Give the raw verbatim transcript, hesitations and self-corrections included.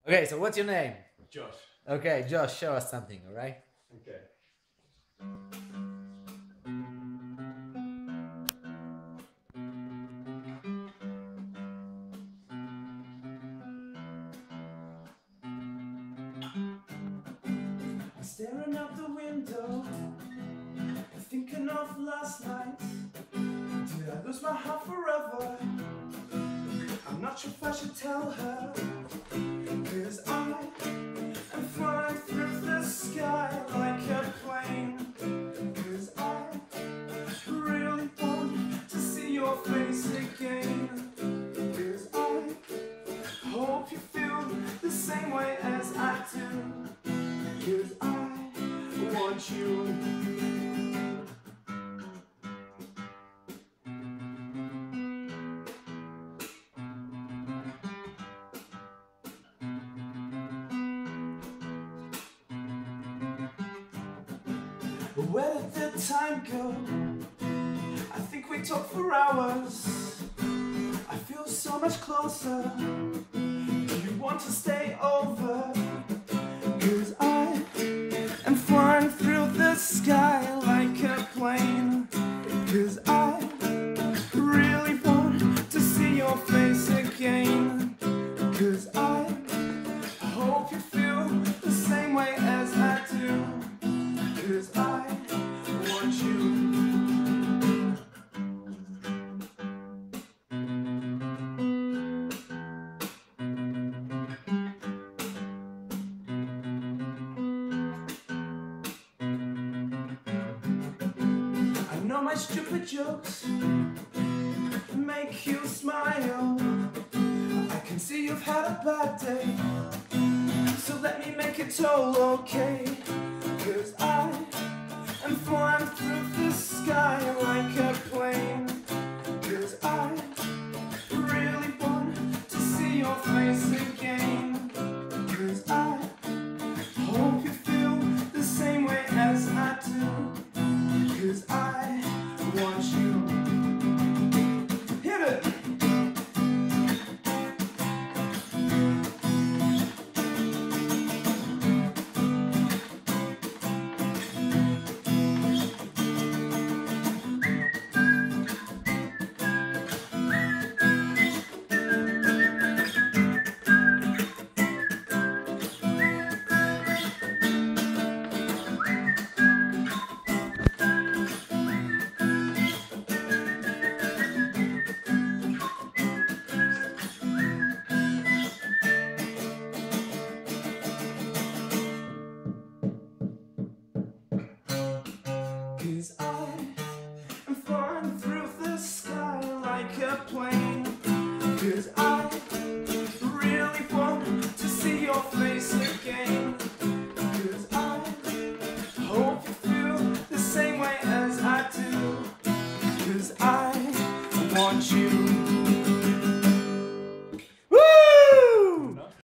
Okay, so what's your name? Josh. Okay, Josh, show us something, all right? Okay. I'm staring out the window, thinking of last night. Did I lose my heart forever? I'm not sure if I should tell her, 'cause I am flying through the sky like a plane. 'Cause I really want to see your face again. 'Cause I hope you feel the same way as I do. 'Cause I want you. Where did the time go? I think we talked for hours. I feel so much closer. Do you want to stay over? 'Cause I am flying through the sky like a plane. 'Cause I really want to see your face again. 'Cause I hope you feel the same way as I do. 'Cause I want you. I know my stupid jokes make you smile. I can see you've had a bad day, so let me make it all okay. 'Cause I am flying through the sky like a plane. 'Cause I really want to see your face again. 'Cause I hope you feel the same way as I do. 'Cause I want you. Hit it! Cause I am flying through the sky like a plane. Cause I really want to see your face again. Cause I hope you feel the same way as I do. Cause I want you.